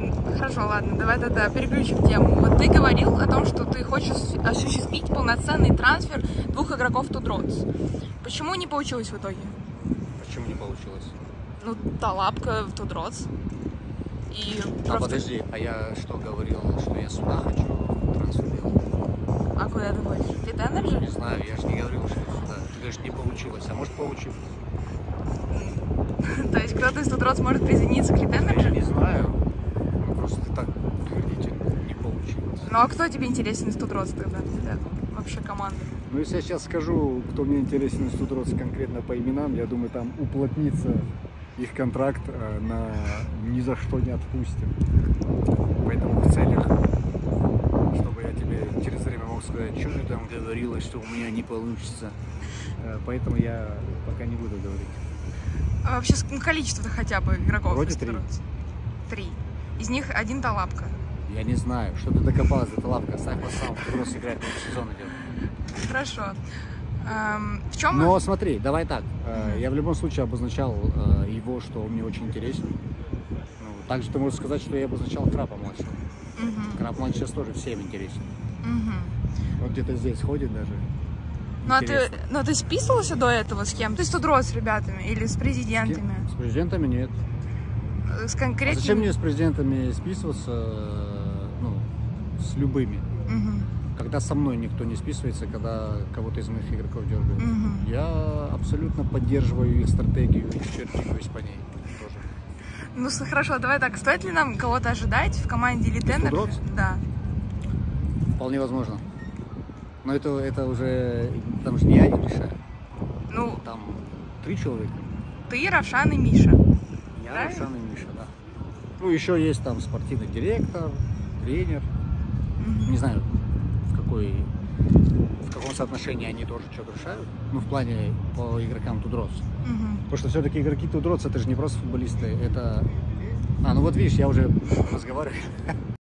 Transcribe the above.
Хорошо, ладно, давай тогда переключим тему. Вот ты говорил о том, что ты хочешь осуществить полноценный трансфер 2 игроков Тудроц. Почему не получилось в итоге? Почему не получилось? Ну, Талапка в Тудроц. И просто... подожди, а я что говорил, что я сюда хочу трансфер делать? А куда ты хочешь? Ты Теннер же? Не знаю, я же не говорил, что сюда. Ты говоришь, не получилось, а может получилось? То есть кто-то из Тудроц может присоединиться к Литеннер Я же? не знаю. Просто так твердите, не получилось. Ну а кто тебе интересен из Тудроц тогда? Для вообще команды? Ну, если я сейчас скажу, кто мне интересен из Тудроц конкретно по именам, я думаю, там уплотнится их контракт на ни за что не отпустим. Поэтому в целях, чтобы я тебе через время мог сказать, что ты там говорила, что у меня не получится. Поэтому я пока не буду говорить. А вообще количество-то хотя бы игроков Вроде из Тудроц? 3. Из них 1 Талапка. Я не знаю, что ты докопалась до Талапка. Оставь вас сам, ты просто играет сезон идет. Хорошо. В чем... Но смотри, давай так. Я в любом случае обозначал его, что он мне очень интересен. Ну, также ты можешь сказать, что я обозначал Крапа младшего. Крап младший сейчас тоже всем интересен. Он где-то здесь ходит даже. Ну а ты списывался до этого с кем? Ты с Тудроц с ребятами или с президентами? С президентами нет. С конкретными... А зачем мне с президентами списываться, ну, с любыми? Когда со мной никто не списывается, когда кого-то из моих игроков дергают. Я абсолютно поддерживаю их стратегию и чертикаюсь по ней тоже. Ну хорошо, давай так, стоит ли нам кого-то ожидать в команде Литеннер? Да. Вполне возможно. Но это уже, там же не я не решаю. Ну, там 3 человека. Ты, Равшан и Миша. Я, Равшан и Миша, да. Ну, еще есть там спортивный директор, тренер. Не знаю, в каком соотношении они тоже что-то решают. Ну, в плане по игрокам Тудроц. Потому что все-таки игроки Тудроц это же не просто футболисты, это... ну вот видишь, я уже разговариваю.